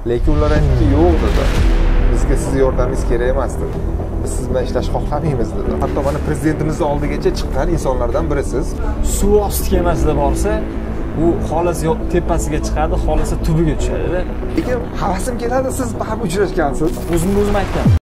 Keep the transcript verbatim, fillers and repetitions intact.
Lekin ular aytdiki, yo'q dedi. Bizga siz yordamingiz kerak emas dedi. Biz siz bilan ishlashni xohlamaymiz dedi. Hatto mana prezidentimizni oldigacha chiqqan insonlardan birisiz. Suv osti kemasida borsa, u xolasi tepasiga chiqadi, xolasi tubiga tushadi. Lekin havasim keladi, siz baribir uchrashgansiz. O'zimga o'zim aytgan.